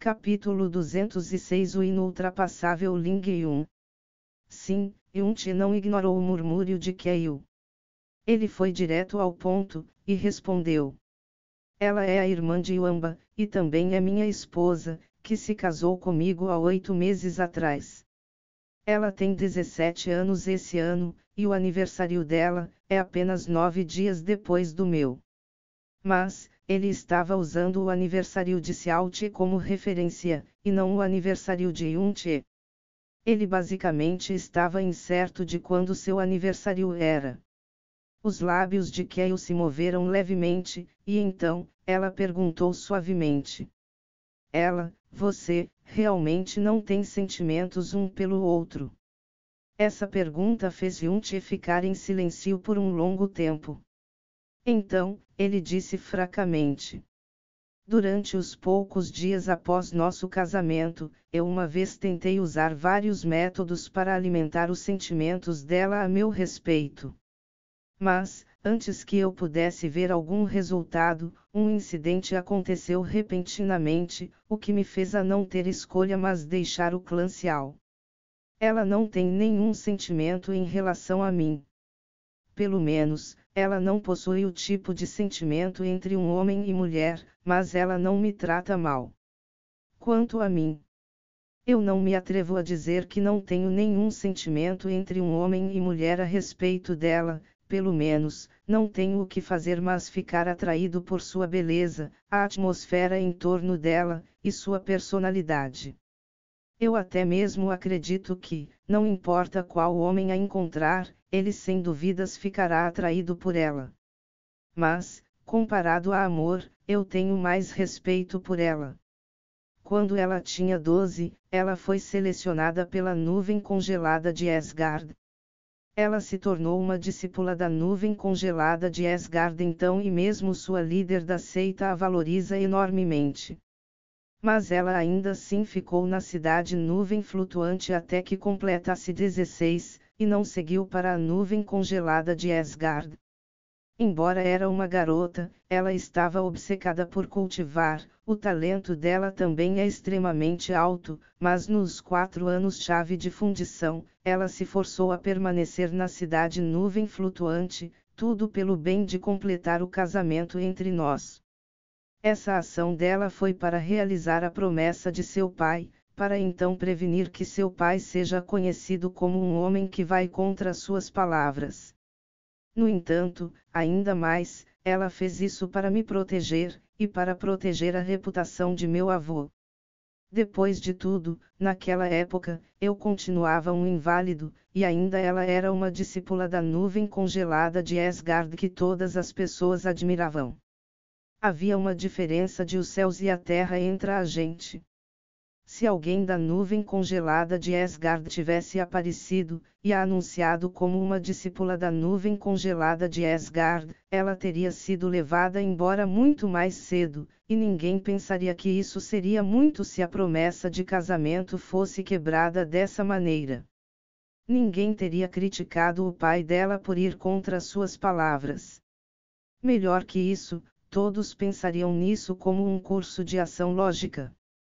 Capítulo 206 O inultrapassável Ling Yun. Sim, Yun-Ti não ignorou o murmúrio de Keiyu. Ele foi direto ao ponto, e respondeu. Ela é a irmã de Yuamba, e também é minha esposa, que se casou comigo há 8 meses atrás. Ela tem 17 anos esse ano, e o aniversário dela é apenas 9 dias depois do meu. Mas, ele estava usando o aniversário de Xiao-Ti como referência, e não o aniversário de Yun-Ti. Ele basicamente estava incerto de quando seu aniversário era. Os lábios de Keiyu se moveram levemente, e então, ela perguntou suavemente. Você, realmente não tem sentimentos um pelo outro? Essa pergunta fez Yun-Ti ficar em silêncio por um longo tempo. Então, ele disse fracamente. Durante os poucos dias após nosso casamento, eu uma vez tentei usar vários métodos para alimentar os sentimentos dela a meu respeito. Mas, antes que eu pudesse ver algum resultado, um incidente aconteceu repentinamente, o que me fez a não ter escolha mas deixar o clã Xiao. Ela não tem nenhum sentimento em relação a mim. Pelo menos, ela não possui o tipo de sentimento entre um homem e mulher, mas ela não me trata mal. Quanto a mim, eu não me atrevo a dizer que não tenho nenhum sentimento entre um homem e mulher a respeito dela, pelo menos, não tenho o que fazer mas ficar atraído por sua beleza, a atmosfera em torno dela, e sua personalidade. Eu até mesmo acredito que, não importa qual homem a encontrar, ele sem dúvidas ficará atraído por ela. Mas, comparado a amor, eu tenho mais respeito por ela. Quando ela tinha 12, ela foi selecionada pela nuvem congelada de Asgard. Ela se tornou uma discípula da nuvem congelada de Asgard então e mesmo sua líder da seita a valoriza enormemente. Mas ela ainda assim ficou na cidade nuvem flutuante até que completasse 16, e não seguiu para a nuvem congelada de Asgard. Embora era uma garota, ela estava obcecada por cultivar, o talento dela também é extremamente alto, mas nos 4 anos-chave de fundição, ela se forçou a permanecer na cidade nuvem flutuante, tudo pelo bem de completar o casamento entre nós. Essa ação dela foi para realizar a promessa de seu pai, para então prevenir que seu pai seja conhecido como um homem que vai contra suas palavras. No entanto, ainda mais, ela fez isso para me proteger, e para proteger a reputação de meu avô. Depois de tudo, naquela época, eu continuava um inválido, e ainda ela era uma discípula da nuvem congelada de Asgard que todas as pessoas admiravam. Havia uma diferença de os céus e a terra entre a gente. Se alguém da nuvem congelada de Asgard tivesse aparecido, e a anunciado como uma discípula da nuvem congelada de Asgard, ela teria sido levada embora muito mais cedo, e ninguém pensaria que isso seria muito se a promessa de casamento fosse quebrada dessa maneira. Ninguém teria criticado o pai dela por ir contra suas palavras. Melhor que isso, todos pensariam nisso como um curso de ação lógica.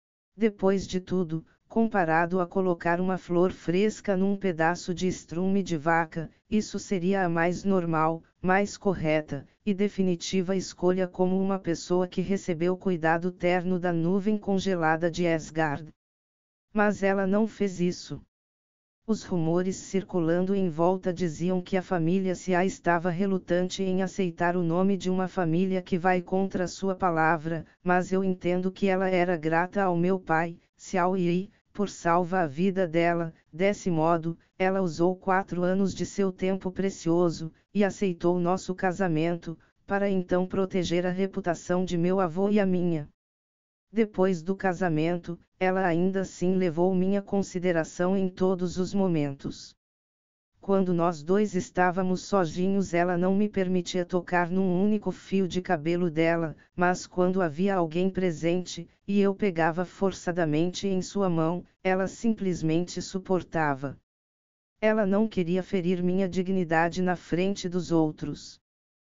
Depois de tudo, comparado a colocar uma flor fresca num pedaço de estrume de vaca, isso seria a mais normal, mais correta, e definitiva escolha como uma pessoa que recebeu o cuidado terno da nuvem congelada de Asgard. Mas ela não fez isso. Os rumores circulando em volta diziam que a família Xia estava relutante em aceitar o nome de uma família que vai contra sua palavra, mas eu entendo que ela era grata ao meu pai, Xiao Yi, por salvar a vida dela. Desse modo, ela usou 4 anos de seu tempo precioso, e aceitou nosso casamento, para então proteger a reputação de meu avô e a minha. Depois do casamento, ela ainda assim levou minha consideração em todos os momentos. Quando nós dois estávamos sozinhos, ela não me permitia tocar num único fio de cabelo dela, mas quando havia alguém presente, e eu pegava forçadamente em sua mão, ela simplesmente suportava. Ela não queria ferir minha dignidade na frente dos outros.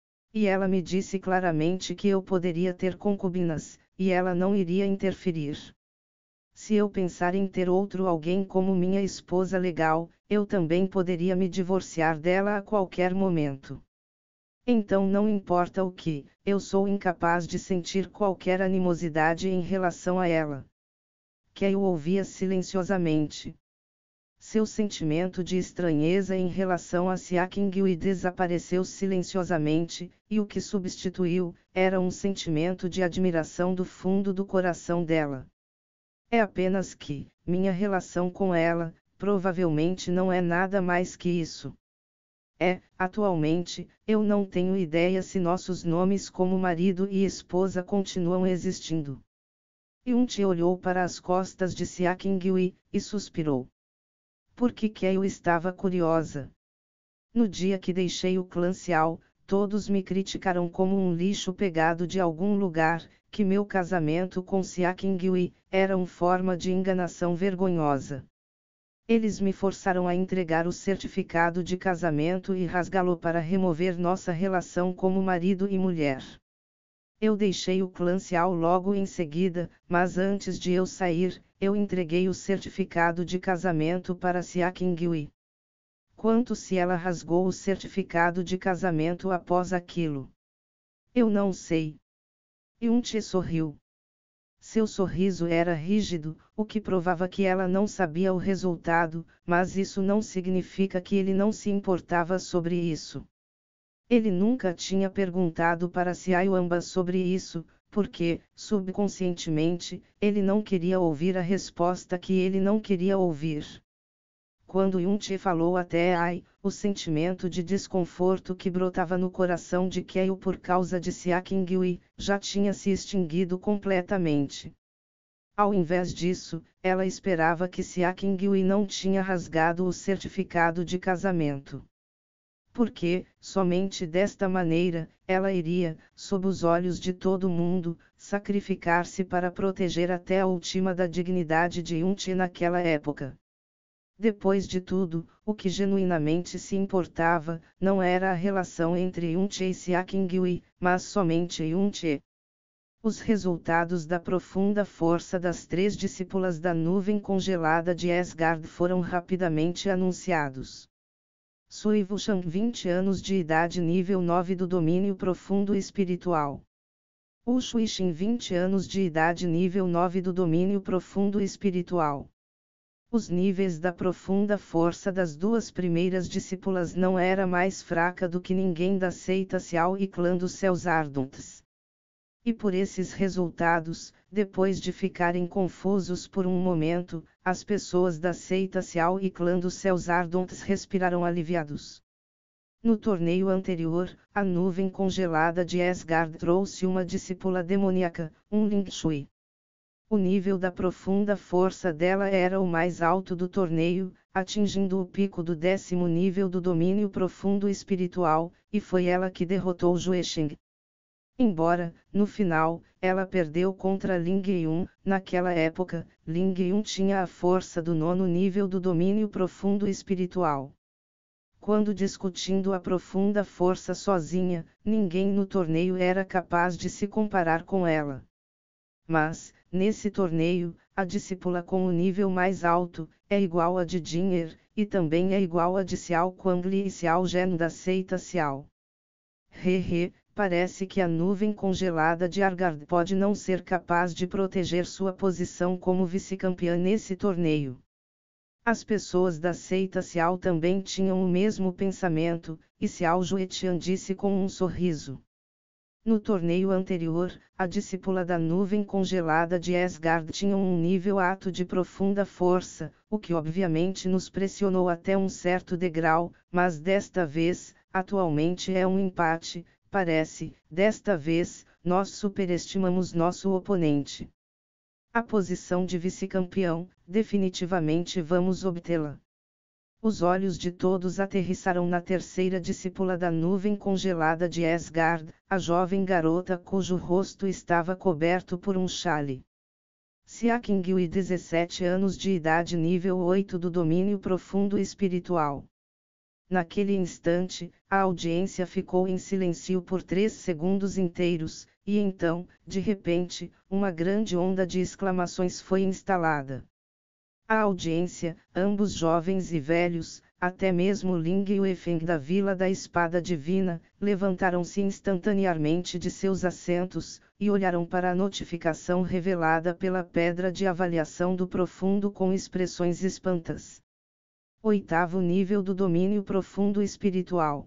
E ela me disse claramente que eu poderia ter concubinas, e ela não iria interferir. se eu pensar em ter outro alguém como minha esposa legal, eu também poderia me divorciar dela a qualquer momento. Então não importa o que, eu sou incapaz de sentir qualquer animosidade em relação a ela. Kay o ouvia silenciosamente. Seu sentimento de estranheza em relação a Sia Qingyu desapareceu silenciosamente, e o que substituiu, era um sentimento de admiração do fundo do coração dela. É apenas que, minha relação com ela, provavelmente não é nada mais que isso. Atualmente, eu não tenho ideia se nossos nomes como marido e esposa continuam existindo. Yun-Che olhou para as costas de Sia Qingyu e suspirou. Porque Kay estava curiosa. No dia que deixei o clã Xiao, todos me criticaram como um lixo pegado de algum lugar, que meu casamento com Sia Qingyu era uma forma de enganação vergonhosa. Eles me forçaram a entregar o certificado de casamento e rasgá-lo para remover nossa relação como marido e mulher. Eu deixei o clã Xiao logo em seguida, mas antes de eu sair, eu entreguei o certificado de casamento para Sia Qingyu. Quanto se ela rasgou o certificado de casamento após aquilo? Eu não sei. Yun-Che sorriu. Seu sorriso era rígido, o que provava que ela não sabia o resultado, mas isso não significa que ele não se importava sobre isso. Ele nunca tinha perguntado para Xiaoyamba sobre isso, porque, subconscientemente, ele não queria ouvir a resposta que ele não queria ouvir. Quando Yun-Che falou até Ai, o sentimento de desconforto que brotava no coração de Kay por causa de Sia Qingyu já tinha se extinguido completamente. Ao invés disso, ela esperava que Sia Qingyu não tinha rasgado o certificado de casamento. Porque, somente desta maneira, ela iria, sob os olhos de todo mundo, sacrificar-se para proteger até a última da dignidade de Yun-Che naquela época. Depois de tudo, o que genuinamente se importava, não era a relação entre Yun-Che e Sia Qingyu, mas somente Yun-Che. Os resultados da profunda força das 3 discípulas da nuvem congelada de Asgard foram rapidamente anunciados. Sui Wuxian 20 anos de idade nível 9 do domínio profundo espiritual. Wu Shuixin 20 anos de idade nível 9 do domínio profundo espiritual. Os níveis da profunda força das 2 primeiras discípulas não era mais fraca do que ninguém da seita Xiao e clã dos céus ardentes. E por esses resultados, depois de ficarem confusos por um momento, as pessoas da seita Xiao e clã dos céus ardentes respiraram aliviados. No torneio anterior, a nuvem congelada de Asgard trouxe uma discípula demoníaca, um Ling Shui. O nível da profunda força dela era o mais alto do torneio, atingindo o pico do 10º nível do domínio profundo espiritual, e foi ela que derrotou Juesheng. Embora, no final, ela perdeu contra Ling Yun, naquela época, Ling Yun tinha a força do 9º nível do domínio profundo espiritual. Quando discutindo a profunda força sozinha, ninguém no torneio era capaz de se comparar com ela. Mas, nesse torneio, a discípula com o nível mais alto, é igual a de Jin'er, e também é igual a de Xiao Quangli e Xiao Zhen da seita Xiao. Parece que a nuvem congelada de Asgard pode não ser capaz de proteger sua posição como vice-campeã nesse torneio. As pessoas da seita Xiao também tinham o mesmo pensamento, e Xiao Juetian disse com um sorriso. No torneio anterior, a discípula da nuvem congelada de Asgard tinha um nível alto de profunda força, o que obviamente nos pressionou até um certo degrau, mas desta vez, atualmente é um empate. Parece, desta vez, nós superestimamos nosso oponente. A posição de vice-campeão, definitivamente vamos obtê-la. Os olhos de todos aterrissaram na terceira discípula da nuvem congelada de Asgard, a jovem garota cujo rosto estava coberto por um chale. Sia Qingyu 17 anos de idade nível 8 do domínio profundo espiritual. Naquele instante, a audiência ficou em silêncio por 3 segundos inteiros, e então, de repente, uma grande onda de exclamações foi instalada. A audiência, ambos jovens e velhos, até mesmo Ling e Weifeng da Vila da Espada Divina, levantaram-se instantaneamente de seus assentos, e olharam para a notificação revelada pela pedra de avaliação do profundo com expressões espantas. 8º nível do domínio profundo espiritual.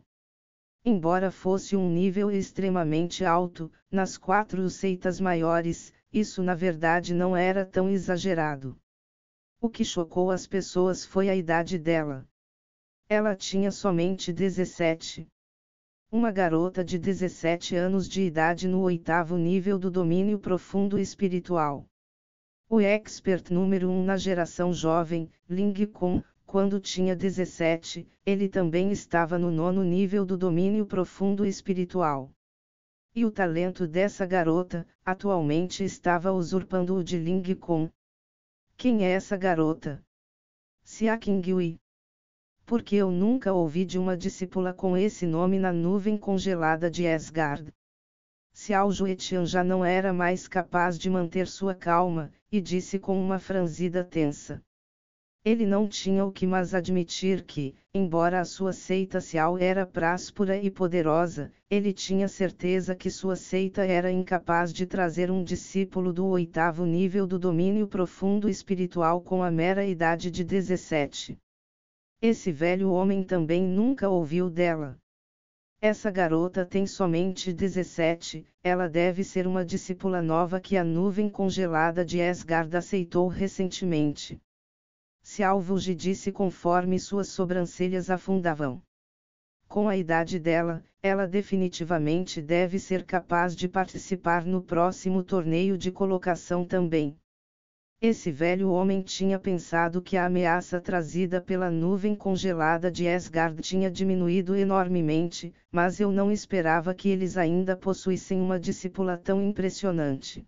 Embora fosse um nível extremamente alto, nas 4 seitas maiores, isso na verdade não era tão exagerado. O que chocou as pessoas foi a idade dela. Ela tinha somente 17. Uma garota de 17 anos de idade no 8º nível do domínio profundo espiritual. O expert número 1 na geração jovem, Ling Kun, quando tinha 17, ele também estava no 9º nível do domínio profundo espiritual. E o talento dessa garota, atualmente estava usurpando o de Ling Kun. Quem é essa garota? Xia Qingyue. Porque eu nunca ouvi de uma discípula com esse nome na nuvem congelada de Asgard. Xiao Juetian já não era mais capaz de manter sua calma, e disse com uma franzida tensa. Ele não tinha o que mais admitir que, embora a sua seita Xiao era próspera e poderosa, ele tinha certeza que sua seita era incapaz de trazer um discípulo do 8º nível do domínio profundo espiritual com a mera idade de 17. Esse velho homem também nunca ouviu dela. Essa garota tem somente 17, ela deve ser uma discípula nova que a nuvem congelada de Asgard aceitou recentemente. Xiao Wuji disse conforme suas sobrancelhas afundavam. Com a idade dela, ela definitivamente deve ser capaz de participar no próximo torneio de colocação também. Esse velho homem tinha pensado que a ameaça trazida pela nuvem congelada de Asgard tinha diminuído enormemente, mas eu não esperava que eles ainda possuíssem uma discípula tão impressionante.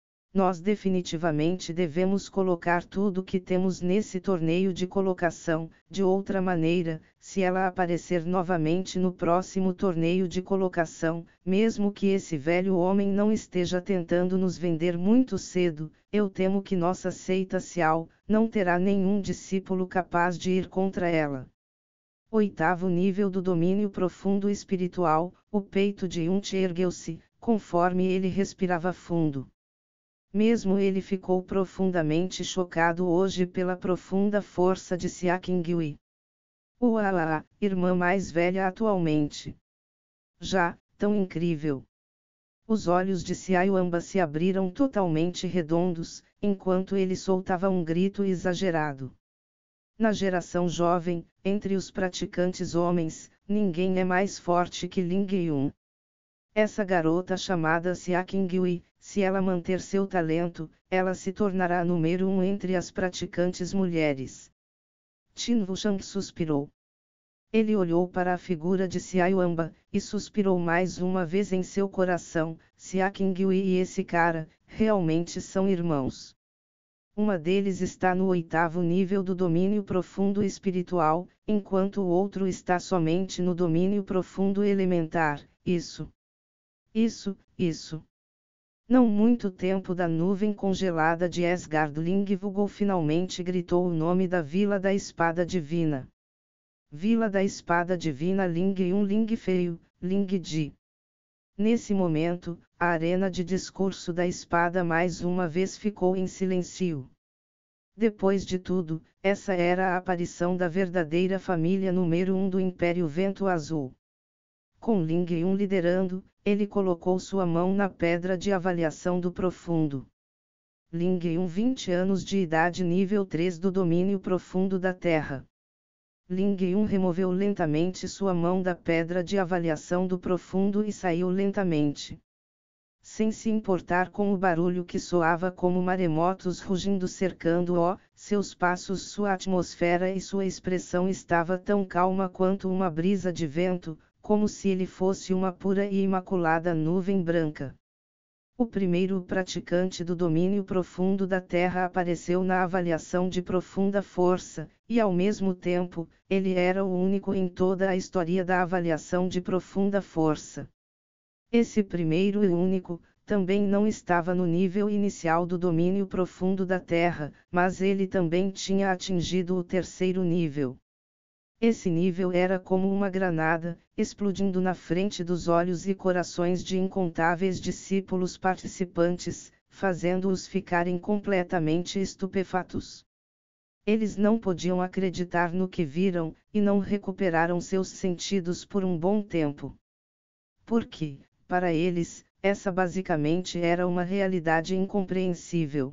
Nós definitivamente devemos colocar tudo o que temos nesse torneio de colocação, de outra maneira, se ela aparecer novamente no próximo torneio de colocação, mesmo que esse velho homem não esteja tentando nos vender muito cedo, eu temo que nossa seita Xiao não terá nenhum discípulo capaz de ir contra ela. 8º nível do domínio profundo espiritual, o peito de Yunchi ergueu-se, conforme ele respirava fundo. Mesmo ele ficou profundamente chocado hoje pela profunda força de Xia Qingyue. Uau, irmã mais velha atualmente. Já, tão incrível. Os olhos de Xia Yuanba se abriram totalmente redondos, enquanto ele soltava um grito exagerado. Na geração jovem, entre os praticantes homens, ninguém é mais forte que Ling Yun. Essa garota chamada Xia Qingyue, se ela manter seu talento, ela se tornará número 1 entre as praticantes mulheres. Qin Wushang suspirou. Ele olhou para a figura de Xia Yuanba, e suspirou mais uma vez em seu coração. Xia Qingyue e esse cara, realmente são irmãos. Uma deles está no 8º nível do domínio profundo espiritual, enquanto o outro está somente no domínio profundo elementar. Isso. Não muito tempo da nuvem congelada de Asgard, Ling Wugou finalmente gritou o nome da Vila da Espada Divina. Vila da Espada Divina Ling Yun Ling Feio, Ling Di. Nesse momento, a arena de discurso da espada mais uma vez ficou em silêncio. Depois de tudo, essa era a aparição da verdadeira família número 1 do Império Vento Azul. Com Ling Yun liderando, ele colocou sua mão na pedra de avaliação do profundo. Ling Yun 20 anos de idade nível 3 do domínio profundo da Terra. Ling Yun removeu lentamente sua mão da pedra de avaliação do profundo e saiu lentamente. Sem se importar com o barulho que soava como maremotos rugindo cercando-o, seus passos, sua atmosfera e sua expressão estava tão calma quanto uma brisa de vento, como se ele fosse uma pura e imaculada nuvem branca. O primeiro praticante do domínio profundo da Terra apareceu na avaliação de profunda força, e ao mesmo tempo, ele era o único em toda a história da avaliação de profunda força. Esse primeiro e único, também não estava no nível inicial do domínio profundo da Terra, mas ele também tinha atingido o terceiro nível. Esse nível era como uma granada, explodindo na frente dos olhos e corações de incontáveis discípulos participantes, fazendo-os ficarem completamente estupefatos. Eles não podiam acreditar no que viram, e não recuperaram seus sentidos por um bom tempo. Porque, para eles, essa basicamente era uma realidade incompreensível.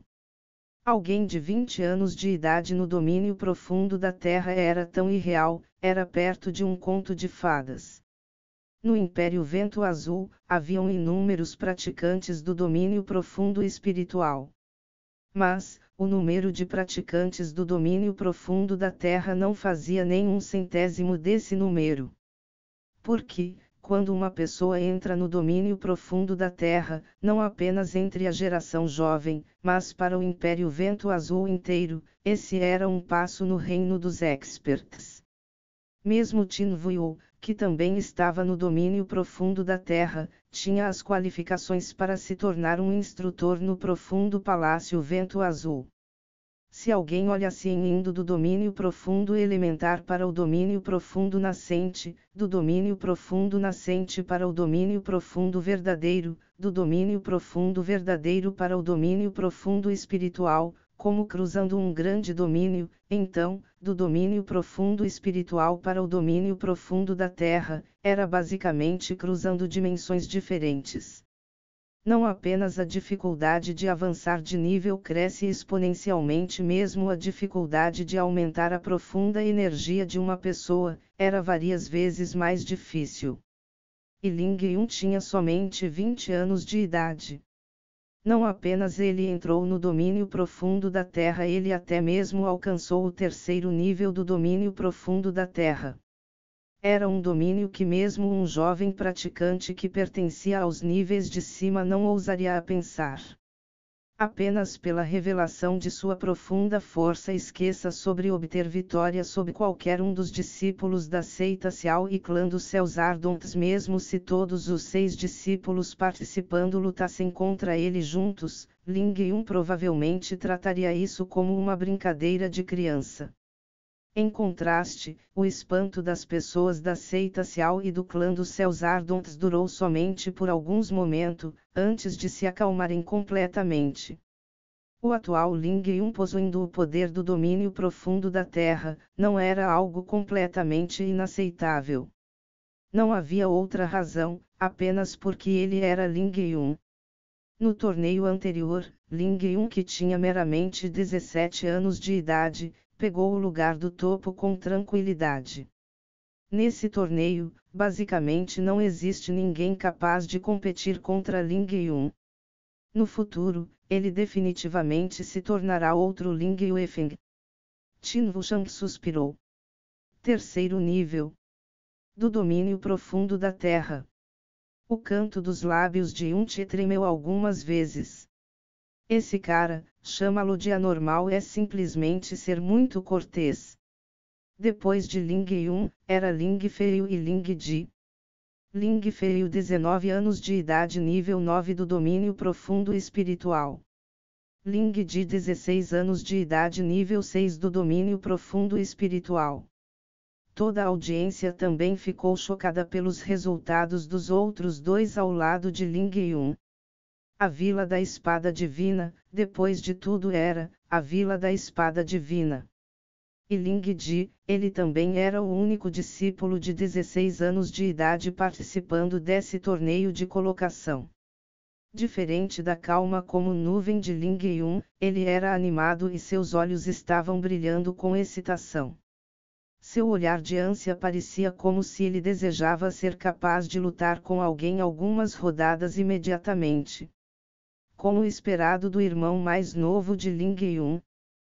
Alguém de 20 anos de idade no domínio profundo da Terra era tão irreal, era perto de um conto de fadas. No Império Vento Azul, haviam inúmeros praticantes do domínio profundo espiritual. Mas, o número de praticantes do domínio profundo da Terra não fazia nem 1/100 desse número. Porque, quando uma pessoa entra no domínio profundo da Terra, não apenas entre a geração jovem, mas para o Império Vento Azul inteiro, esse era um passo no reino dos experts. Mesmo Tin Vuo, que também estava no domínio profundo da Terra, tinha as qualificações para se tornar um instrutor no profundo Palácio Vento Azul. Se alguém olha-se indo do domínio profundo elementar para o domínio profundo nascente, do domínio profundo nascente para o domínio profundo verdadeiro, do domínio profundo verdadeiro para o domínio profundo espiritual, como cruzando um grande domínio, então, do domínio profundo espiritual para o domínio profundo da Terra, era basicamente cruzando dimensões diferentes. Não apenas a dificuldade de avançar de nível cresce exponencialmente, mesmo a dificuldade de aumentar a profunda energia de uma pessoa, era várias vezes mais difícil. E Ling Yun tinha somente 20 anos de idade. Não apenas ele entrou no domínio profundo da Terra, ele até mesmo alcançou o terceiro nível do domínio profundo da Terra. Era um domínio que mesmo um jovem praticante que pertencia aos níveis de cima não ousaria a pensar. Apenas pela revelação de sua profunda força esqueça sobre obter vitória sobre qualquer um dos discípulos da seita Xiao e clã dos Céus Ardentes, mesmo se todos os 6 discípulos participando lutassem contra ele juntos, Ling Yun provavelmente trataria isso como uma brincadeira de criança. Em contraste, o espanto das pessoas da seita Xiao e do clã dos Céus Ardentes durou somente por alguns momentos, antes de se acalmarem completamente. O atual Ling Yun, possuindo o poder do domínio profundo da Terra, não era algo completamente inaceitável. Não havia outra razão, apenas porque ele era Ling Yun. No torneio anterior, Ling Yun, que tinha meramente 17 anos de idade, pegou o lugar do topo com tranquilidade. Nesse torneio, basicamente não existe ninguém capaz de competir contra Ling Yun. No futuro, ele definitivamente se tornará outro Ling Yuefeng. Tin Wushang suspirou. Terceiro nível do domínio profundo da Terra. O canto dos lábios de Yun-Che tremeu algumas vezes. Esse cara, chama-lo de anormal, é simplesmente ser muito cortês. Depois de Ling Yun, era Ling Feiyu e Ling Ji. Ling Feiyu, 19 anos de idade, nível 9 do domínio profundo espiritual. Ling Ji, 16 anos de idade, nível 6 do domínio profundo espiritual. Toda a audiência também ficou chocada pelos resultados dos outros dois ao lado de Ling Yun. A Vila da Espada Divina, depois de tudo era, a Vila da Espada Divina. E Ling Ji, ele também era o único discípulo de 16 anos de idade participando desse torneio de colocação. Diferente da calma como nuvem de Ling Yun, ele era animado e seus olhos estavam brilhando com excitação. Seu olhar de ânsia parecia como se ele desejava ser capaz de lutar com alguém algumas rodadas imediatamente. Como esperado do irmão mais novo de Ling Yun.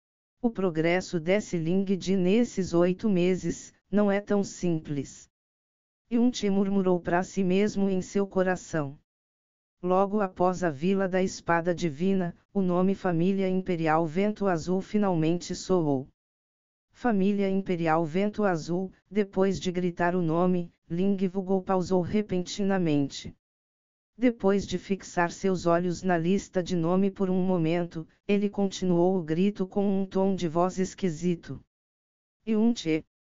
O progresso desse Ling Ji nesses 8 meses, não é tão simples. Yun-Che murmurou para si mesmo em seu coração. Logo após a Vila da Espada Divina, o nome Família Imperial Vento Azul finalmente soou. Família Imperial Vento Azul, depois de gritar o nome, Ling Vugou pausou repentinamente. Depois de fixar seus olhos na lista de nome por um momento, ele continuou o grito com um tom de voz esquisito. Yun-che.